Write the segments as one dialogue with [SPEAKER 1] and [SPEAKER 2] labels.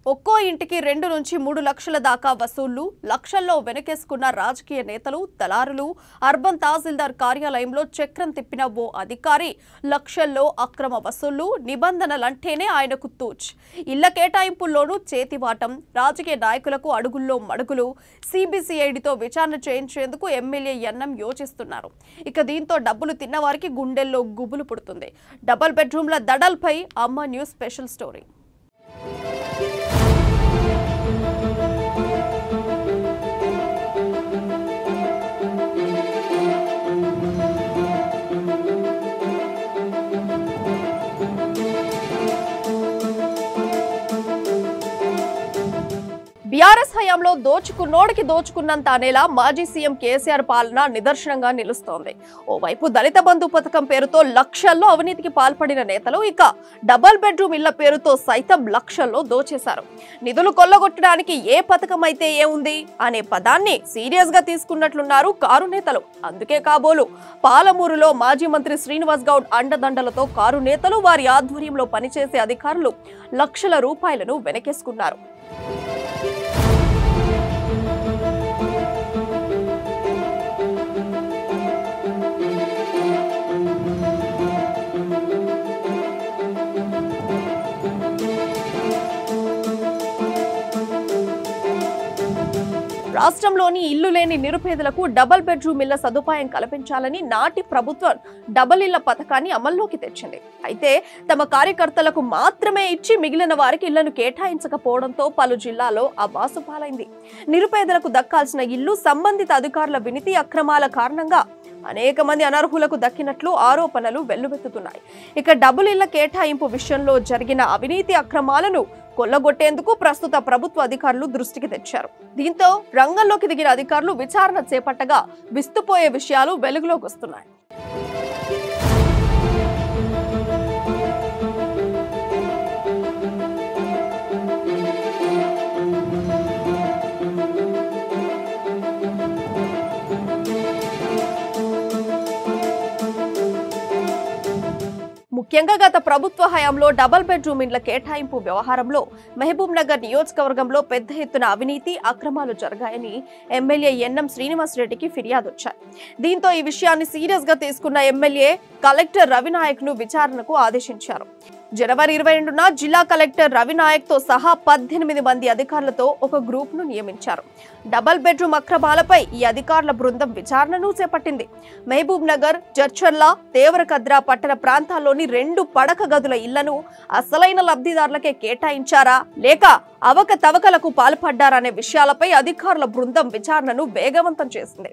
[SPEAKER 1] ఒక్కో ఇంటికి 2 నుంచి 3 లక్షల దాకా వసూళ్లు లక్షల్లో వెనకేసుకున్న రాజకీయ నేతలు దళారులు అర్బన్ తహసీల్దార్ కార్యాలయంలో చక్రం తిప్పిన ఓ అధికారి లక్షల్లో అక్రమ వసూళ్లు నిబంధనలంటేనే ఆయనకు తూచ్ ఇళ్ల కేటాయింపుల్లోనూ చేతివాటం రాజకీయ నాయకులకు అడుగుల్లో మడుగులు సిబిసిఐడితో విచారణ చేయించేందుకు ఎమ్మెల్యే ఎన్ఎం యోచిస్తున్నారు ఇక దీంతో డబ్బులు తిన్నవారికి గుండెల్లో గుబులు పుడుతుంది డబుల్ బెడ్రూమ్ల దడల్పై అమ్మ న్యూస్ స్పెషల్ స్టోరీ బీఆర్ఎస్ హయాంలో దోచుకున్నోడికి దోచుకున్నంత అనేలా మాజీ సీఎం కేసీఆర్ పాలన నిదర్శనంగా నిలుస్తోంది ఓవైపు దళిత బంధు పథకం పేరుతో లక్షల్లో అవినీతికి పాల్పడిన నేతలు ఇక డబుల్ బెడ్రూమ్ ఇళ్ల పేరుతో సైతం లక్షల్లో దోచేశారు నిధులు కొల్లగొట్టడానికి ఏ పథకం అయితే ఏముంది అనే పదాన్ని సీరియస్ గా తీసుకున్నట్లున్నారు కారు నేతలు అందుకే కాబోలు పాలమూరులో మాజీ మంత్రి శ్రీనివాస్ గౌడ్ అండదండలతో కారు నేతలు వారి ఆధ్వర్యంలో పనిచేసే అధికారులు లక్షల రూపాయలను వెనకేసుకున్నారు రాష్ట్రంలోని ఇల్లు లేని నిరుపేదలకు డబుల్ బెడ్రూమ్ ఇళ్ల సదుపాయం కల్పించాలని నాటి ప్రభుత్వం డబుల్ ఇళ్ల పథకాన్ని అమల్లోకి తెచ్చింది అయితే తమ కార్యకర్తలకు మాత్రమే ఇచ్చి మిగిలిన వారికి ఇళ్లను కేటాయించకపోవడంతో పలు జిల్లాలో అబాసుపాలైంది నిరుపేదలకు దక్కాల్సిన ఇల్లు సంబంధిత అధికారుల వినతి అక్రమాల కారణంగా అనేక మంది అనర్హులకు దక్కినట్లు ఆరోపణలు వెల్లువెత్తుతున్నాయి ఇక డబుల్ ఇళ్ల కేటాయింపు విషయంలో జరిగిన అవినీతి అక్రమాలను కొల్లగొట్టేందుకు ప్రస్తుత ప్రభుత్వ అధికారులు దృష్టికి తెచ్చారు దీంతో రంగంలోకి దిగిన అధికారులు విచారణ చేపట్టగా విస్తుపోయే విషయాలు వెలుగులోకి వస్తున్నాయి ముఖ్యంగా గత ప్రభుత్వ హయాంలో డబుల్ బెడ్రూమ్ ఇండ్ల కేటాయింపు వ్యవహారంలో మహబూబ్ నగర్ నియోజకవర్గంలో పెద్ద ఎత్తున అవినీతి అక్రమాలు జరిగాయని ఎమ్మెల్యే ఎన్ఎం శ్రీనివాస్ రెడ్డికి ఫిర్యాదు వచ్చాయి దీంతో ఈ విషయాన్ని సీరియస్ గా తీసుకున్న ఎమ్మెల్యే కలెక్టర్ రవినాయక్ ను విచారణకు ఆదేశించారు జనవరి 22న జిల్లా కలెక్టర్ రవినాయక్ తో సహా 18 మంది అధికారులతో ఒక గ్రూప్ ను నియమించారు డబుల్ బెడ్రూమ్ అక్రమాలపై ఈ అధికారుల బృందం విచారణను చేపట్టింది మహబూబ్ నగర్ జడ్చర్ల దేవరకద్ర పట్టణ ప్రాంతాల్లోని 2 పడక గదుల ఇళ్లను అసలైన లబ్ధిదారులకే కేటాయించారా లేక అవకతవకలకు పాల్పడ్డారనే విషయాలపై అధికారుల బృందం విచారణను వేగవంతం చేసింది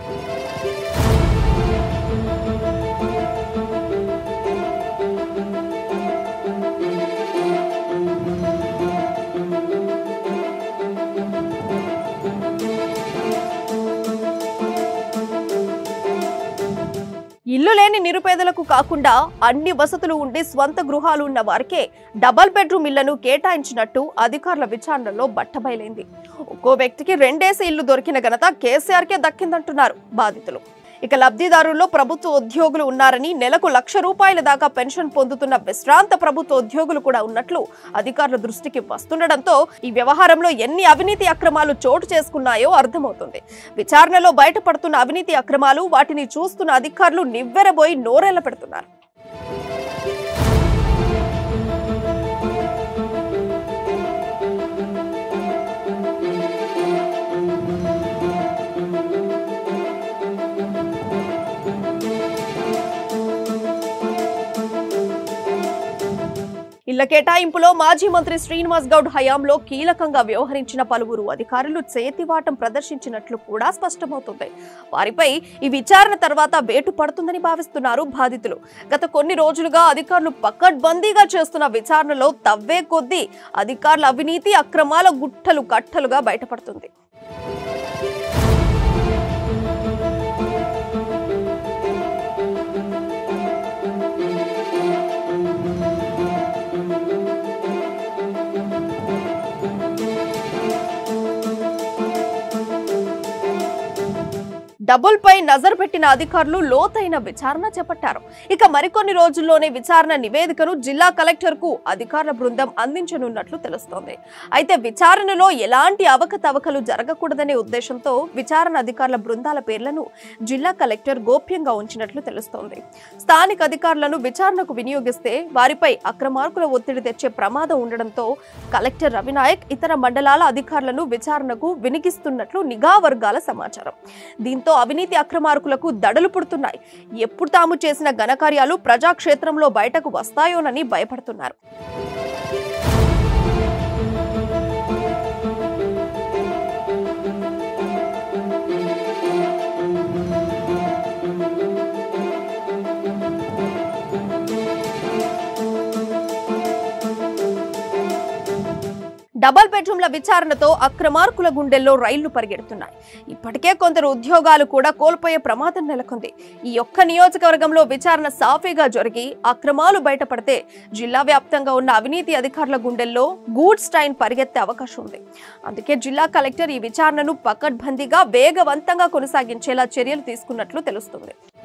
[SPEAKER 1] ఇల్లు లేని నిరుపేదలకు కాకుండా అన్ని వసతులు ఉండి స్వంత గృహాలు ఉన్న వారికే డబుల్ బెడ్రూమ్ ఇళ్లను కేటాయించినట్టు అధికారుల విచారణలో బట్టబయలైంది ఒక్కో వ్యక్తికి 2 ఇళ్లు దొరికిన ఘనత కేసీఆర్కే దక్కిందంటున్నారు బాధితులు ఇక లబ్ధిదారుల్లో ప్రభుత్వ ఉద్యోగులు ఉన్నారని నెలకు ₹1,00,000 దాకా పెన్షన్ పొందుతున్న విశ్రాంత ప్రభుత్వ ఉద్యోగులు కూడా ఉన్నట్లు అధికారుల దృష్టికి వస్తుండటంతో ఈ వ్యవహారంలో ఎన్ని అవినీతి అక్రమాలు చోటు చేసుకున్నాయో అర్థమవుతుంది విచారణలో బయటపడుతున్న అవినీతి అక్రమాలు వాటిని చూస్తున్న అధికారులు నివ్వెరబోయి నోరెళ్ల పెడుతున్నారు ఇళ్ల కేటాయింపులో మాజీ మంత్రి శ్రీనివాస్ గౌడ్ హయాంలో కీలకంగా వ్యవహరించిన పలువురు అధికారులు చేతివాటం ప్రదర్శించినట్లు కూడా స్పష్టమవుతుంది వారిపై ఈ విచారణ తర్వాత వేటు పడుతుందని భావిస్తున్నారు బాధితులు గత కొన్ని రోజులుగా అధికారులు పకడ్బందీగా చేస్తున్న విచారణలో తవ్వే కొద్దీ అధికారుల అవినీతి అక్రమాల గుట్టలు కట్టలుగా బయటపడుతుంది డబుల్ పై నజర్ పెట్టిన అధికారులు లోతైన విచారణ చేపట్టారు. ఇక మరికొన్ని రోజుల్లోనే విచారణ నివేదికను జిల్లా కలెక్టర్ కు అధికారుల బృందం అందించనున్నట్లు తెలుస్తోంది. అయితే విచారణలో ఎలాంటి అవకతవకలు జరగకూడదనే ఉద్దేశంతో విచారణ అధికారుల బృందాల పేర్లను జిల్లా కలెక్టర్ గోప్యంగా ఉంచినట్లు తెలుస్తోంది. స్థానిక అధికారులను విచారణకు వినియోగిస్తే వారిపై అక్రమార్కుల ఒత్తిడి తెచ్చే ప్రమాదం ఉండడంతో కలెక్టర్ రవినాయక్ ఇతర మండలాల అధికారులను విచారణకు వినిగిస్తున్నట్లు నిఘా వర్గాల సమాచారం. దీంతో అవినీతి అక్రమార్కులకు దడలు పుడుతున్నాయి. ఎప్పుడు తాము చేసిన ఘనకార్యాలు ప్రజాక్షేత్రంలో బయటకు వస్తాయోనని భయపడుతున్నారు. డబుల్ బెడ్రూమ్ల విచారణతో అక్రమార్కుల గుండెల్లో రైళ్లు పరిగెడుతున్నాయి. ఇప్పటికే కొందరు ఉద్యోగాలు కూడా కోల్పోయే ప్రమాదం నెలకొంది. ఈ ఒక్క నియోజకవర్గంలో విచారణ సాఫీగా జరిగి అక్రమాలు బయటపడితే జిల్లా వ్యాప్తంగా ఉన్న అవినీతి అధికారుల గుండెల్లో గూడ్స్ ట్రైన్ పరిగెత్తే అవకాశం ఉంది. అందుకే జిల్లా కలెక్టర్ ఈ విచారణను పకడ్బందీగా వేగవంతంగా కొనసాగించేలా చర్యలు తీసుకున్నట్లు తెలుస్తుంది.